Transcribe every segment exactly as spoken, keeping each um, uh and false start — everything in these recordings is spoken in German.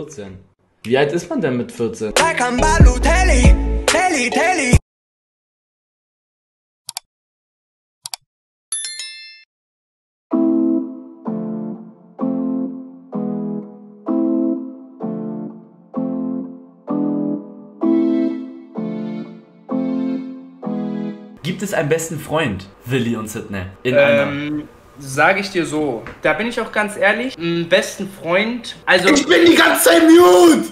vierzehn. Wie alt ist man denn mit vierzehn? Gibt es einen besten Freund, Willi und Sydney? In ähm, sage ich dir so, da bin ich auch ganz ehrlich, einen besten Freund, also... Ich bin die ganze Zeit mute!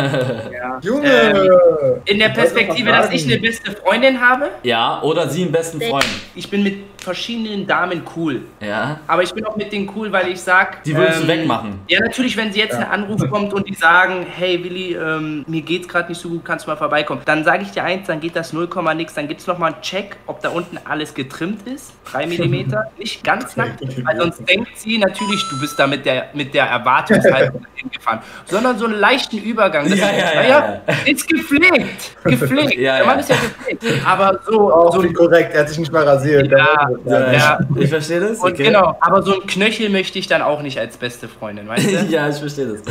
Ja. Junge! Ähm, in der Perspektive, dass ich eine beste Freundin habe. Ja, oder sie einen besten Freund. Ich bin mit verschiedenen Damen cool. Ja. Aber ich bin auch mit denen cool, weil ich sag... Die würdest ähm, du wegmachen. Ja, natürlich, wenn sie jetzt ja. ein Anruf kommt und die sagen, hey Willi, ähm, mir geht's gerade nicht so gut, kannst du mal vorbeikommen. Dann sage ich dir eins, dann geht das null, nix, dann gibt's nochmal einen Check, ob da unten alles getrimmt ist. drei Millimeter, nicht ganz nackt, weil sonst denkt sie natürlich, du bist da mit der, mit der Erwartungshaltung hingefahren. Sondern so einen leichten Übergang. Das Ja, ist, ja, ja, ja, ja. Ist gepflegt. Gepflegt. Ja, Der Mann ja. ist ja gepflegt. Aber so. Auch so wie korrekt, er hat sich nicht mal rasiert. Ja, Ja, ja. Ich, ich verstehe das. Und Okay. genau, aber so ein Knöchel möchte ich dann auch nicht als beste Freundin, weißt du? Ja, ich verstehe das.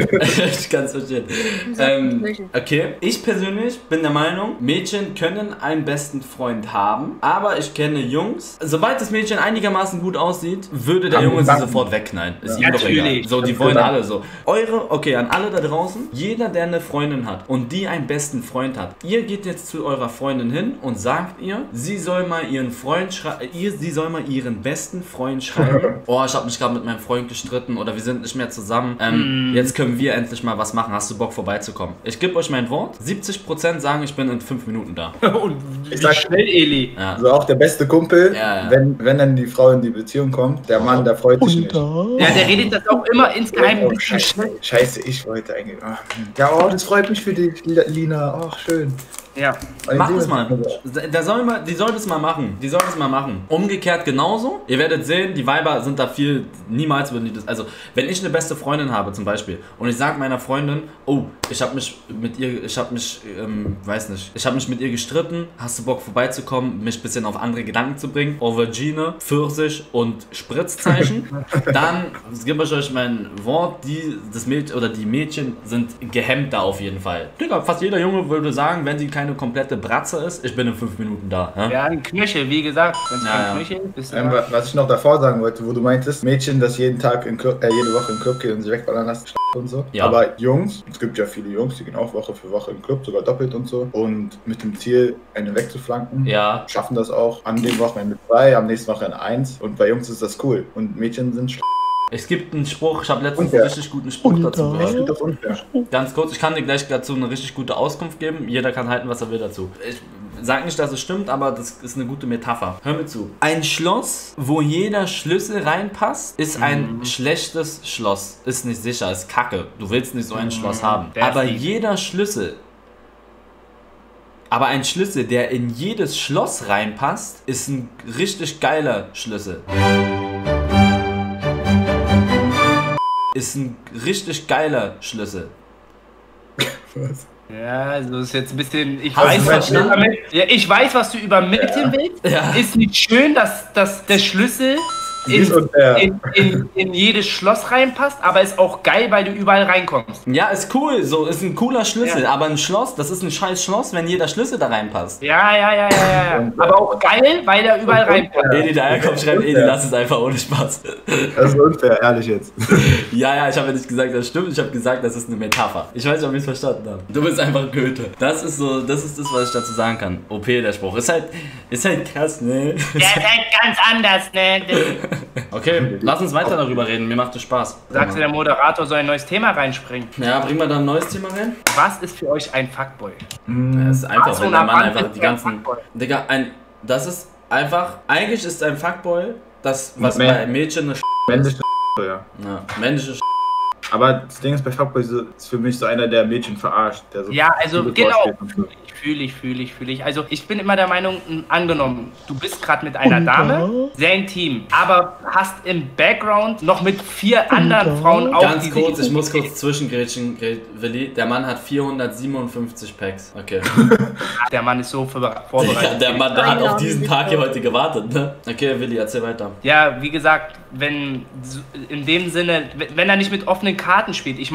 Ich kann es verstehen. Ähm, okay, ich persönlich bin der Meinung, Mädchen können einen besten Freund haben, aber ich kenne Jungs, sobald das Mädchen einigermaßen gut aussieht, würde der Am Junge sie Gedanken. sofort wegknallen. Ist Ja, ihm doch egal. natürlich. So, die Am wollen Gedanken. alle so. Eure, okay, an alle da draußen, jeder, der eine Freundin hat und die einen besten Freund hat, ihr geht jetzt zu eurer Freundin hin und sagt ihr, sie soll mal ihren Freund schreiben, ihr, sie soll mal ihren besten Freund schreiben. Oh, ich habe mich gerade mit meinem Freund gestritten oder wir sind nicht mehr zusammen. Ähm, mm. Jetzt können wir endlich mal was machen. Hast du Bock vorbeizukommen? Ich gebe euch mein Wort. siebzig Prozent sagen, ich bin in fünf Minuten da. Und wie Ich sag- schnell, Eli. Ja. Also auch der beste Kumpel, Ja, ja. Wenn, wenn dann die Frau in die Beziehung kommt, der Mann, der freut sich nicht. Ja, der redet das auch immer insgeheim ein Oh, bisschen scheiße, schnell. scheiße, ich wollte eigentlich. Oh. Ja, oh, das freut mich für dich, Lina. Oh, schön. Ja. Mach das mal. Der soll mal. Die soll das mal machen. Die soll das mal machen. Umgekehrt genauso. Ihr werdet sehen, die Weiber sind da viel. Niemals würden die das. Also, wenn ich eine beste Freundin habe zum Beispiel und ich sage meiner Freundin, oh, ich habe mich mit ihr, ich habe mich, ähm, weiß nicht, ich habe mich mit ihr gestritten. Hast du Bock vorbeizukommen, mich ein bisschen auf andere Gedanken zu bringen? Aubergine, Pfirsich und Spritzzeichen. Dann gebe ich euch mein Wort. Die, das Mädchen oder die Mädchen sind gehemmt da auf jeden Fall. Digga, fast jeder Junge würde sagen, wenn sie keine komplette Bratze ist, ich bin in fünf Minuten da. Ja? Ja, ein Knöchel, wie gesagt. Wenn es Ja, kein ja. Knöchel ist, Ähm, ja. was ich noch davor sagen wollte, wo du meintest, Mädchen, das jeden Tag in Club, äh, jede Woche in den Club gehen und sich wegballern lassen und so. Ja. Aber Jungs, es gibt ja viele Jungs, die gehen auch Woche für Woche in den Club, sogar doppelt und so. Und mit dem Ziel, eine wegzuflanken. Ja. Schaffen das auch an dem Wochenende zwei, am nächsten Wochenende eins. Und bei Jungs ist das cool. Und Mädchen sind sch Es gibt einen Spruch, ich habe letztens Unfair. einen richtig guten Spruch dazu Ich gehört. finde das unfair. Ganz kurz, ich kann dir gleich dazu eine richtig gute Auskunft geben. Jeder kann halten, was er will dazu. Ich sage nicht, dass es stimmt, aber das ist eine gute Metapher. Hör mir zu. Ein Schloss, wo jeder Schlüssel reinpasst, ist ein Mhm. schlechtes Schloss. Ist nicht sicher, ist kacke. Du willst nicht so ein Mhm. Schloss haben. Der ist Aber lieb. jeder Schlüssel... Aber ein Schlüssel, der in jedes Schloss reinpasst, ist ein richtig geiler Schlüssel. Ist ein richtig geiler Schlüssel. Was? Ja, also ist jetzt ein bisschen. Ich Hast weiß, du was du verstanden? übermitteln, ja, ich weiß, was du übermitteln willst. Ja. Ist nicht schön, dass, dass der Schlüssel in, Dies und der. in, in, in jedes Schloss reinpasst, aber ist auch geil, weil du überall reinkommst. Ja, ist cool, so ist ein cooler Schlüssel, Ja. aber ein Schloss, das ist ein scheiß Schloss, wenn jeder Schlüssel da reinpasst. Ja, ja, ja, ja, ja. ja. Aber auch geil, weil der überall reinpasst. Edi, der Eierkopf schreibt, Edi, lass es einfach ohne Spaß. Das ist unfair, ehrlich jetzt. Ja, ja, ich habe ja nicht gesagt, das stimmt, ich habe gesagt, das ist eine Metapher. Ich weiß nicht, ob ich es verstanden habe. Du bist einfach Goethe. Das ist so, das ist das, was ich dazu sagen kann. O P, der Spruch. Ist halt, ist halt krass, ne? Der ist halt ganz anders, ne? Okay, lass uns weiter darüber reden, mir macht es Spaß. Sagst du, der Moderator soll ein neues Thema reinspringen? Ja, bring mal da ein neues Thema rein. Was ist für euch ein Fuckboy? Das ist einfach, Was wenn und der ab Mann wann einfach ist die der ganzen... Fuckboy? Digga, ein, das ist einfach, eigentlich ist ein Fuckboy das, was Mehr- bei Mädchen eine Sch Männliche ja. ja, männliche Sch Aber das Ding ist, bei Fuckboy so, ist für mich so einer, der Mädchen verarscht. Der so Ja, also Liebe genau. vorspielt und so. Fühle ich, fühle ich, fühle ich. Also ich bin immer der Meinung, m, angenommen, du bist gerade mit einer Dame, sehr intim, aber hast im Background noch mit vier anderen Frauen auch Ganz die kurz, sich- ich muss kurz zwischengrätschen, Gre- Willi. Der Mann hat vierhundertsiebenundfünfzig Packs. Okay. Der Mann ist so vor- Ja, vorbereitet. der Mann der hat auf diesen Tag hier heute gewartet, ne? Okay, Willi, erzähl weiter. Ja, wie gesagt, wenn in dem Sinne, wenn er nicht mit offenen Karten spielt. Ich meine,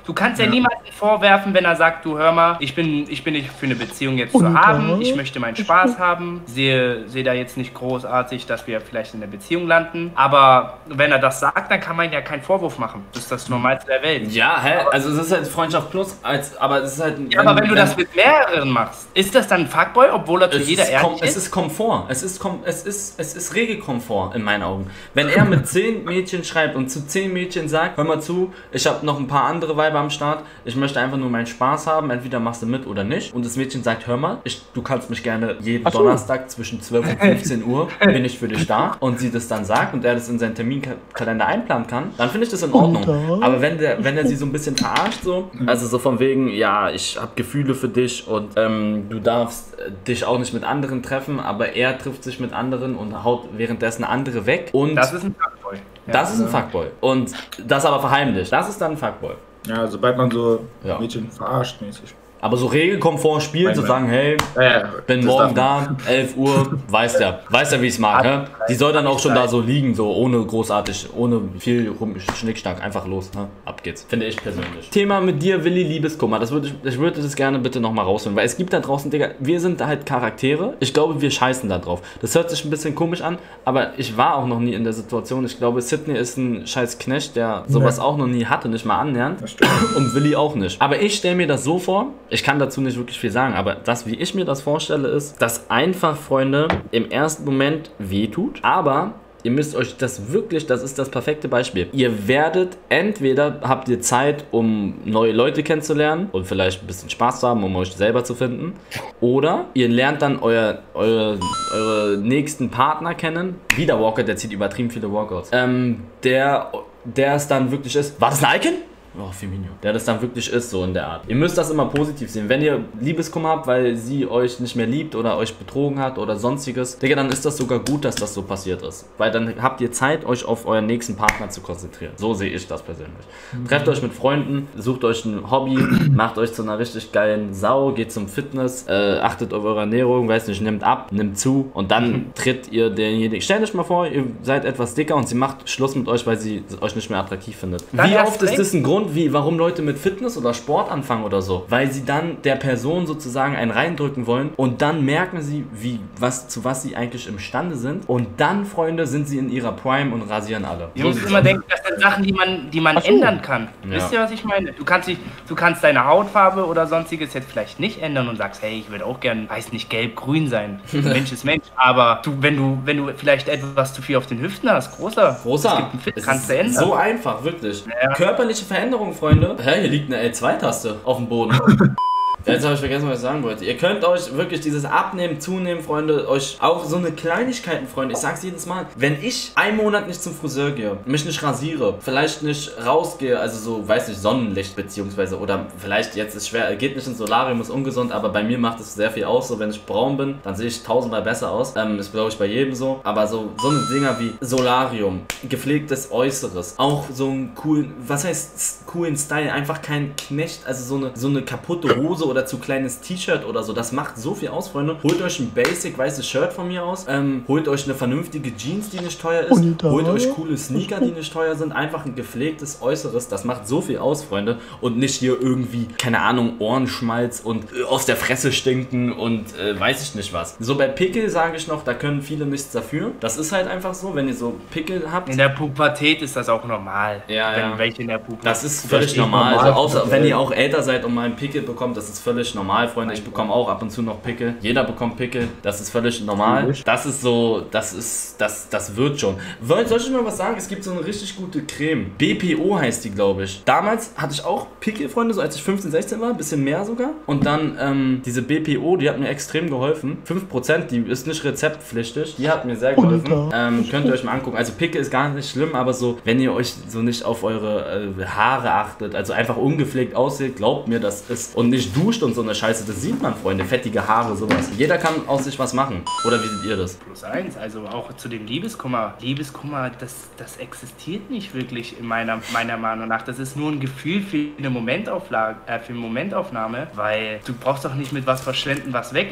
Du kannst ja, ja niemandem vorwerfen, wenn er sagt, du hör mal, ich bin, ich bin nicht für eine Beziehung jetzt Und zu haben, da? ich möchte meinen Spaß haben, sehe, sehe da jetzt nicht großartig, dass wir vielleicht in der Beziehung landen, aber wenn er das sagt, dann kann man ja keinen Vorwurf machen. Das ist das Normalste der Welt. Ja, hä? Also es ist halt Freundschaft plus, als, aber es ist halt... Ja, wenn, aber wenn du wenn, das mit mehreren machst, ist das dann ein Fuckboy, obwohl er zu jeder ehrlich ist? Es ist Komfort. Es ist, Kom es ist, es ist Regelkomfort in meinen Augen. Wenn er mit zehn Mädchen schreibt und zu zehn Mädchen sagt, hör mal zu, ich habe noch ein paar andere Weiber am Start, ich möchte einfach nur meinen Spaß haben, entweder machst du mit oder nicht. Und das Mädchen sagt, hör mal, ich, du kannst mich gerne jeden so. Donnerstag zwischen zwölf und fünfzehn Uhr bin ich für dich da. Und sie das dann sagt und er das in seinen Terminkalender einplanen kann, dann finde ich das in Ordnung. Aber wenn der, wenn er sie so ein bisschen verarscht, so, also so von wegen, ja, ich habe Gefühle für dich und ähm, du darfst äh, dich auch nicht mit anderen treffen, aber er trifft sich mit anderen und haut währenddessen andere weg. Und das ist ein Fuckboy. Ja, das ist ein Fuckboy. Und das aber verheimlicht. Das ist dann ein Fuckboy. Ja, sobald man so ja. Mädchen verarscht mäßig. Aber so Regelkomfort spielt, so sagen, hey, ja, ja, bin morgen da, elf Uhr, weiß der, weiß der, wie ich es mag. Ne? Die soll dann auch schon da so liegen, so ohne großartig, ohne viel rum Schnickschnack, einfach los, ne? Ab geht's, finde ich persönlich. Thema mit dir, Willi, Liebeskummer, das würde ich, ich würde das gerne bitte nochmal rausholen, weil es gibt da draußen, Digga, wir sind halt Charaktere, ich glaube, wir scheißen da drauf. Das hört sich ein bisschen komisch an, aber ich war auch noch nie in der Situation, ich glaube, Sydney ist ein scheiß Knecht, der sowas ja. auch noch nie hatte, nicht mal annähernd. Und Willi auch nicht. Aber ich stelle mir das so vor, ich kann dazu nicht wirklich viel sagen, aber das, wie ich mir das vorstelle, ist, dass einfach, Freunde, im ersten Moment wehtut, aber ihr müsst euch das wirklich, das ist das perfekte Beispiel. Ihr werdet, entweder habt ihr Zeit, um neue Leute kennenzulernen und vielleicht ein bisschen Spaß zu haben, um euch selber zu finden, oder ihr lernt dann euer, euer, eure nächsten Partner kennen. Wieder Walker, der zieht übertrieben viele Walkouts. Ähm, der, der es dann wirklich ist. War das ein Icon? Oh, Firmino. Der das dann wirklich ist, so in der Art. Ihr müsst das immer positiv sehen. Wenn ihr Liebeskummer habt, weil sie euch nicht mehr liebt oder euch betrogen hat oder sonstiges, Digga, dann ist das sogar gut, dass das so passiert ist. Weil dann habt ihr Zeit, euch auf euren nächsten Partner zu konzentrieren. So sehe ich das persönlich. Mhm. Trefft euch mit Freunden, sucht euch ein Hobby, macht euch zu einer richtig geilen Sau, geht zum Fitness, äh, achtet auf eure Ernährung, weiß nicht, nimmt ab, nimmt zu und dann mhm. tritt ihr denjenigen. Stellt euch mal vor, ihr seid etwas dicker und sie macht Schluss mit euch, weil sie euch nicht mehr attraktiv findet. Dann Wie oft ist das ein Grund, wie, warum Leute mit Fitness oder Sport anfangen oder so, weil sie dann der Person sozusagen einen reindrücken wollen und dann merken sie, wie, was, zu was sie eigentlich imstande sind und dann, Freunde, sind sie in ihrer Prime und rasieren alle. Ihr müsst immer denken, das sind Sachen, die man, die man ändern kann. Ja. Wisst ihr, was ich meine? Du kannst, dich, du kannst deine Hautfarbe oder sonstiges jetzt vielleicht nicht ändern und sagst, hey, ich würde auch gern, weiß nicht, gelb-grün sein. Mensch ist Mensch. Aber du, wenn du, wenn du vielleicht etwas zu viel auf den Hüften hast, großer, großer, es gibt einen Fit, kannst du ändern. So einfach, wirklich. Ja. Körperliche Veränderung, Freunde. Hä, hier liegt eine L zwei Taste auf dem Boden. Jetzt habe ich vergessen, was ich sagen wollte. Ihr könnt euch wirklich dieses Abnehmen, Zunehmen, Freunde, euch auch so eine Kleinigkeiten, Freunde, ich sag's jedes Mal. Wenn ich einen Monat nicht zum Friseur gehe, mich nicht rasiere, vielleicht nicht rausgehe, also so, weiß nicht, Sonnenlicht beziehungsweise, oder vielleicht jetzt ist schwer, geht nicht ins Solarium, ist ungesund, aber bei mir macht es sehr viel aus, so wenn ich braun bin, dann sehe ich tausendmal besser aus. Ähm, ist glaube ich bei jedem so. Aber so, so eine Dinger wie Solarium, gepflegtes Äußeres, auch so einen coolen, was heißt coolen Style, einfach kein Knecht, also so eine, so eine kaputte Hose oder zu kleines T-Shirt oder so, das macht so viel aus, Freunde. Holt euch ein basic weißes Shirt von mir aus, ähm, holt euch eine vernünftige Jeans, die nicht teuer ist, holt euch coole Sneaker, die nicht teuer sind, einfach ein gepflegtes Äußeres, das macht so viel aus, Freunde, und nicht hier irgendwie, keine Ahnung, Ohrenschmalz und äh, aus der Fresse stinken und äh, weiß ich nicht was. So bei Pickel sage ich noch, da können viele nichts dafür. Das ist halt einfach so, wenn ihr so Pickel habt. In der Pubertät ist das auch normal. Ja, wenn ja. welche in der Pubertät. Das ist völlig normal. normal. Also außer wenn ihr auch älter seid und mal einen Pickel bekommt, das ist völlig normal, Freunde. Ich bekomme auch ab und zu noch Pickel. Jeder bekommt Pickel. Das ist völlig normal. Das ist so, das ist, das, das wird schon. Soll ich mal was sagen? Es gibt so eine richtig gute Creme. B P O heißt die, glaube ich. Damals hatte ich auch Pickel, Freunde, so als ich fünfzehn, sechzehn war. Ein bisschen mehr sogar. Und dann ähm, diese B P O, die hat mir extrem geholfen. fünf Prozent, die ist nicht rezeptpflichtig. Die hat mir sehr geholfen. Ähm, könnt ihr euch mal angucken. Also Pickel ist gar nicht schlimm, aber so, wenn ihr euch so nicht auf eure äh, Haare achtet, also einfach ungepflegt aussieht, glaubt mir, das ist, und nicht duscht und so eine Scheiße, das sieht man, Freunde, fettige Haare, sowas. Jeder kann aus sich was machen. Oder wie seht ihr das? Plus eins, also auch zu dem Liebeskummer. Liebeskummer, das, das existiert nicht wirklich in meiner, meiner Meinung nach. Das ist nur ein Gefühl für eine Momentauflage, äh, für eine Momentaufnahme, weil du brauchst doch nicht mit was verschwenden, was weg ist.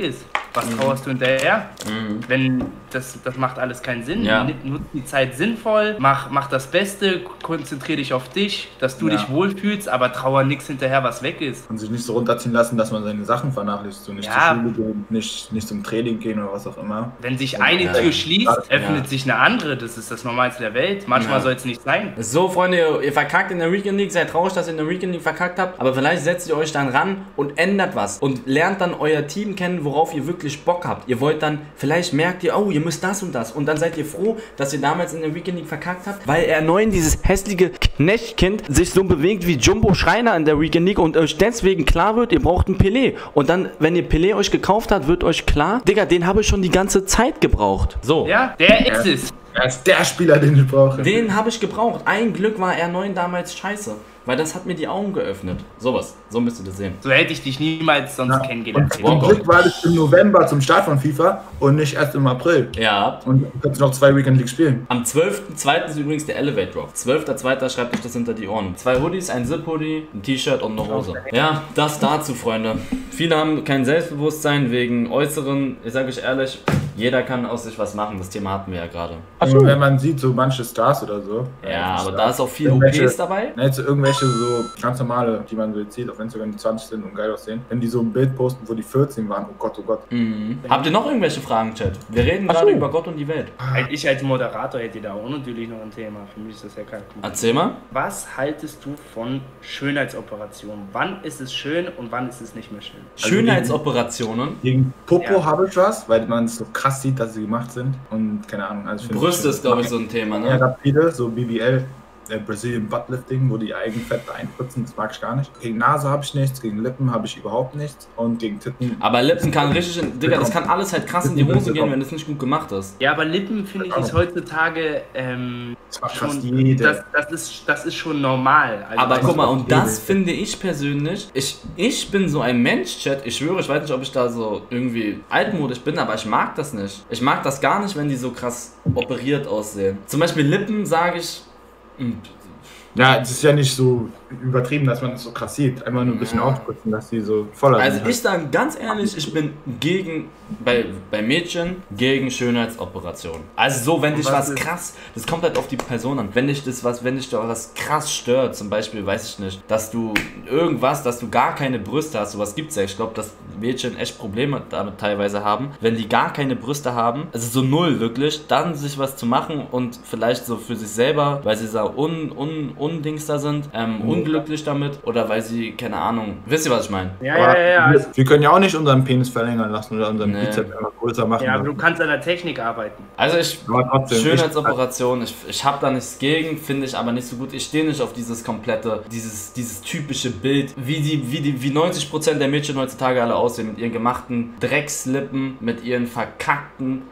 Was Mhm. trauerst du hinterher? Mhm. Wenn das, das macht alles keinen Sinn. Ja. Nutz die Zeit sinnvoll, mach, mach das Beste, konzentrier dich auf dich, dass du Ja. dich wohlfühlst, aber trauer nichts hinterher, was weg ist. Und sich nicht so runterziehen lassen, dass man seine Sachen vernachlässigt. So nicht Ja. zur Schule gehen, nicht, nicht zum Training gehen oder was auch immer. Wenn sich eine Ja. Tür schließt, öffnet Ja. sich eine andere. Das ist das Normalste der Welt. Manchmal Ja. soll es nicht sein. So, Freunde, ihr, ihr verkackt in der Weekend League, seid traurig, dass ihr in der Weekend League verkackt habt, aber vielleicht setzt ihr euch dann ran und ändert was und lernt dann euer Team kennen, worauf ihr wirklich Bock habt. Ihr wollt dann, vielleicht merkt ihr, oh, ihr müsst das und das und dann seid ihr froh, dass ihr damals in der Weekend League verkackt habt, weil er neun dieses hässliche Knechtkind sich so bewegt wie Jumbo Schreiner in der Weekend League und euch deswegen klar wird, ihr braucht einen Pelé. Und dann, wenn ihr Pelé euch gekauft habt, wird euch klar, Digga, den habe ich schon die ganze Zeit gebraucht. So. Ja, der ist es. Er ist der Spieler, den ich brauche. Den habe ich gebraucht. Ein Glück war R neun damals scheiße. Weil das hat mir die Augen geöffnet. Sowas. So müsst ihr das sehen. So hätte ich dich niemals sonst Ja. kennengelernt. Und zum Glück war das im November zum Start von FIFA und nicht erst im April. Ja. Und du kannst noch zwei Weekend League spielen. Am zwölften zweiten ist übrigens der Elevate Drop. zwölfter zweiter schreibt euch das hinter die Ohren. Zwei Hoodies, ein Zip-Hoodie, ein T-Shirt und eine Hose. Ja, das dazu, Freunde. Viele haben kein Selbstbewusstsein wegen äußeren. Ich sage euch ehrlich, jeder kann aus sich was machen. Das Thema hatten wir ja gerade. Also wenn man sieht, so manche Stars oder so. Ja, aber Stars, da ist auch viel O irgendwelche- Ps dabei. Ne, jetzt so irgendwelche so ganz normale, die man so jetzt sieht, auf Instagram, die zwanzig sind und geil aussehen. Wenn die so ein Bild posten, wo die vierzehn waren, oh Gott, oh Gott. Mhm. Habt ihr noch irgendwelche Fragen, Chat? Wir reden Ach so. gerade über Gott und die Welt. Ich als Moderator hätte da auch natürlich noch ein Thema. Für mich ist das ja kein Problem. Erzähl mal. Was haltest du von Schönheitsoperationen? Wann ist es schön und wann ist es nicht mehr schön? Schönheitsoperationen. Gegen Popo Ja. habe ich was, weil man es so krass sieht, dass sie gemacht sind. Und keine Ahnung. Also ich finde Brüste es ist, glaube ich, so ein Thema, Ja, ne? rapide, so B B L, äh, Brazilian Buttlifting, wo die Eigenfett einputzen, das mag ich gar nicht. Gegen Nase habe ich nichts, gegen Lippen habe ich überhaupt nichts und gegen Titten. Aber Lippen kann richtig, in, Digga, das kann alles halt krass in die Hose gehen, wenn es nicht gut gemacht ist. Ja, aber Lippen finde ich ist heutzutage ähm, Das macht fast schon, jede. das, das, ist, das ist schon normal. Also Aber weißt guck du, mal, und jede. das finde ich persönlich, ich, ich bin so ein Mensch, Chat, ich schwöre, ich weiß nicht, ob ich da so irgendwie altmodisch bin, aber ich mag das nicht. Ich mag das gar nicht, wenn die so krass operiert aussehen. Zum Beispiel Lippen sage ich, mh, Ja, es ist ja nicht so übertrieben, dass man es so krass sieht. Einfach nur ein bisschen Ja. aufputzen, dass die so voller also sind. ich sage ganz ehrlich, ich bin gegen, bei, bei Mädchen, gegen Schönheitsoperationen. Also so, wenn dich was was ist- krass, das kommt halt auf die Person an. Wenn dich das was, wenn dich da was krass stört, zum Beispiel, weiß ich nicht, dass du irgendwas, dass du gar keine Brüste hast, sowas gibt's ja. Ich glaube, dass Mädchen echt Probleme damit teilweise haben. Wenn die gar keine Brüste haben, also so null wirklich, dann sich was zu machen und vielleicht so für sich selber, weil sie so un, un, undings da sind, ähm, unglücklich damit oder weil sie, keine Ahnung, wisst ihr, was ich meine? Ja, Aber ja, ja, ja. wir, Also, wir können ja auch nicht unseren Penis verlängern lassen oder unseren Nee. Bizeps einfach größer machen. ja, aber du lassen. kannst an der Technik arbeiten. Also ich, Aber trotzdem, Schönheitsoperation, ich, ich habe da nichts gegen, finde ich aber nicht so gut. Ich stehe nicht auf dieses komplette, dieses, dieses typische Bild, wie die, wie die, wie neunzig Prozent der Mädchen heutzutage alle aussehen, mit ihren gemachten Dreckslippen, mit ihren verkackten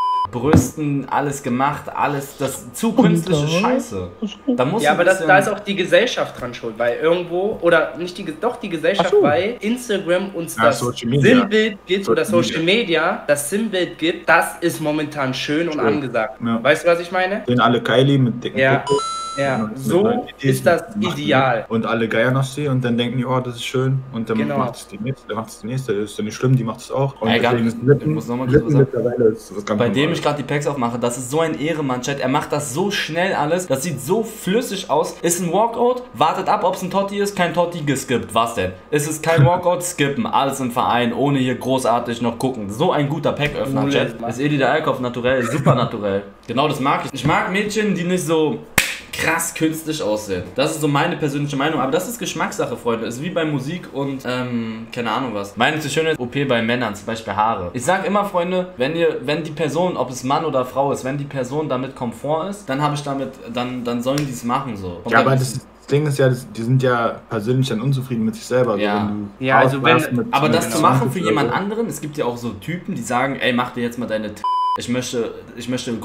Brüsten, alles gemacht, alles, das zu künstliche Scheiße. Da muss Ja, ein aber das, bisschen- da ist auch die Gesellschaft dran schuld, weil irgendwo, oder nicht die, Ge- doch die Gesellschaft, Ach so. weil Instagram uns Ja, das Social Media. Sinnbild gibt oder Social Social Media, das Sinnbild gibt, das ist momentan schön und Schön. angesagt. Ja. Weißt du, was ich meine? Sehen alle Kylie mit dicken Ja. Popo. Ja, Und mit so neuen Ideen ist das machen die. ideal. Und alle geiern auf sie und dann denken die, oh, das ist schön. Und dann Genau. macht es die nächste, dann macht es die nächste. Das ist ja nicht schlimm, die macht es auch. Und Ey, gar- deswegen ist ich Lippen, muss noch mal kurz Lippen was mittlerweile ist was ganz Bei dem Normales. ich gerade die Packs aufmache, das ist so ein Ehrenmann, Chat. Er macht das so schnell alles. Das sieht so flüssig aus. Ist ein Walkout, wartet ab, ob es ein Totti ist. Kein Totti, geskippt. Was denn? Ist es kein Walkout, skippen. Alles im Verein, ohne hier großartig noch gucken. So ein guter Packöffner, Cool, Chat. Mann. Ist Edi der Einkauf naturell, super naturell. Genau, das mag ich. Ich mag Mädchen, die nicht so krass künstlich aussehen. Das ist so meine persönliche Meinung, aber das ist Geschmackssache, Freunde. Ist wie bei Musik und, ähm, keine Ahnung was. Meine Schönheits-O P bei Männern, zum Beispiel Haare. Ich sag immer, Freunde, wenn ihr, wenn die Person, ob es Mann oder Frau ist, wenn die Person damit Komfort ist, dann habe ich damit, dann, dann sollen die es machen so. Und Ja, dann- aber das, das Ding ist ja, das, die sind ja persönlich dann unzufrieden mit sich selber. Ja. Also wenn du Ja, also wenn- auswärst mit- aber mit das zu genau. machen für zwanzig jemand oder so. anderen, es gibt ja auch so Typen, die sagen, ey, mach dir jetzt mal deine T Ich möchte, ich möchte große T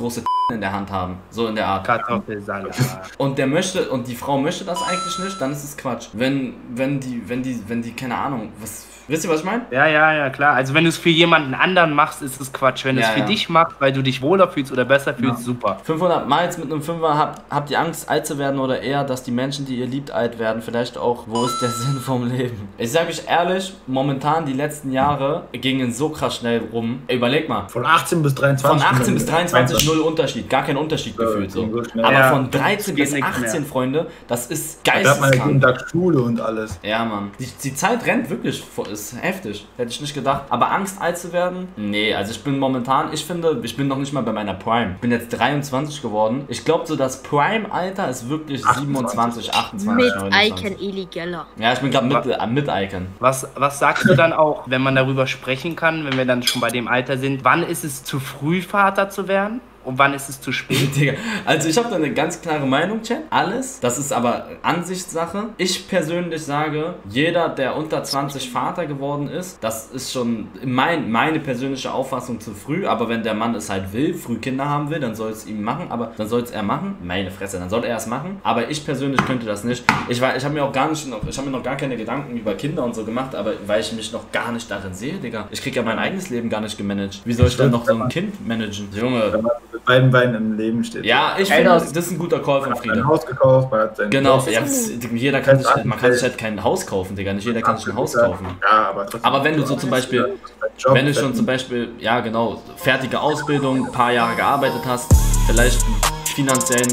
in der Hand haben. So in der Art. Kartoffelsalat. Und der möchte, und die Frau möchte das eigentlich nicht, dann ist es Quatsch. Wenn, wenn die, wenn die, wenn die, keine Ahnung, was, wisst ihr, was ich meine? Ja, ja, ja, klar. Also wenn du es für jemanden anderen machst, ist es Quatsch. Wenn du Ja, es für ja. dich machst, weil du dich wohler fühlst oder besser fühlst, Ja. super. fünfhundert Miles mit einem Fünfer, habt, habt ihr Angst, alt zu werden oder eher, dass die Menschen, die ihr liebt, alt werden? Vielleicht auch, wo ist der Sinn vom Leben? Ich sag euch ehrlich, momentan die letzten Jahre gingen so krass schnell rum. Ey, überleg mal. Von achtzehn bis dreiundzwanzig. Von achtzehn bis dreiundzwanzig null Unterschied, gar kein Unterschied Ja, gefühlt so. ging so schnell. Aber Ja, von dreizehn geht bis nichts achtzehn, mehr. Freunde, das ist Da hat man ja jeden geisteskrank. Tag Schule und alles. Ja, Mann. Die, die Zeit rennt wirklich, vor- ist heftig. Hätte ich nicht gedacht. Aber Angst, alt zu werden? Nee, also ich bin momentan, ich finde, ich bin noch nicht mal bei meiner Prime. Ich bin jetzt dreiundzwanzig geworden. Ich glaube so, das Prime-Alter ist wirklich siebenundzwanzig, achtundzwanzig, Mit neunundzwanzig. Icon Eli Geller. Ja, ich bin gerade mit, äh, mit Icon. Was, was sagst du dann auch, wenn man darüber sprechen kann, wenn wir dann schon bei dem Alter sind? Wann ist es zu früh, Vater zu werden? Und wann ist es zu spät? Digga, also ich habe da eine ganz klare Meinung, Chat. Alles, das ist aber Ansichtssache. Ich persönlich sage, jeder, der unter zwanzig Vater geworden ist, das ist schon mein, meine persönliche Auffassung zu früh. Aber wenn der Mann es halt will, früh Kinder haben will, dann soll es ihm machen. Aber dann soll es er machen. Meine Fresse, dann soll er es machen. Aber ich persönlich könnte das nicht. Ich, war- ich habe mir auch gar nicht, noch, ich habe mir noch gar keine Gedanken über Kinder und so gemacht, aber weil ich mich noch gar nicht darin sehe, Digga. Ich krieg ja mein eigenes Leben gar nicht gemanagt. Wie soll ich dann noch so ein Kind managen? Junge. Wenn man mit beiden Beinen im Leben steht. Ja, ich Ey, finde, das- das ist ein guter Call von Man hat ein Friede. Haus gekauft, man hat sein Genau, Job. ja, das- jeder kann sich, man kann sich halt kein Haus kaufen, Digga. Nicht jeder kann sich ein Haus kaufen. Ja, aber trotzdem. Aber wenn du so zum Beispiel, Job, wenn du schon zum Beispiel, ja genau, fertige Ausbildung, ein paar Jahre gearbeitet hast, vielleicht einen finanziellen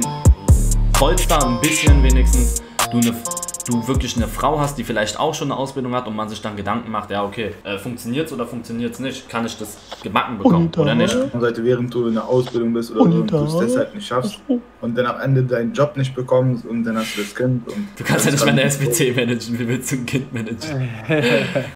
Polster, ein bisschen wenigstens, du eine du wirklich eine Frau hast, die vielleicht auch schon eine Ausbildung hat und man sich dann Gedanken macht, ja okay, äh, funktioniert's oder funktioniert's nicht? Kann ich das gebacken bekommen Und, oder nicht? Und Seite, während du in der Ausbildung bist oder Und so und du es da- deshalb nicht schaffst und dann am Ende deinen Job nicht bekommst und dann hast du das Kind und Du kannst ja nicht mal eine S B C managen, wie willst du ein Kind managen?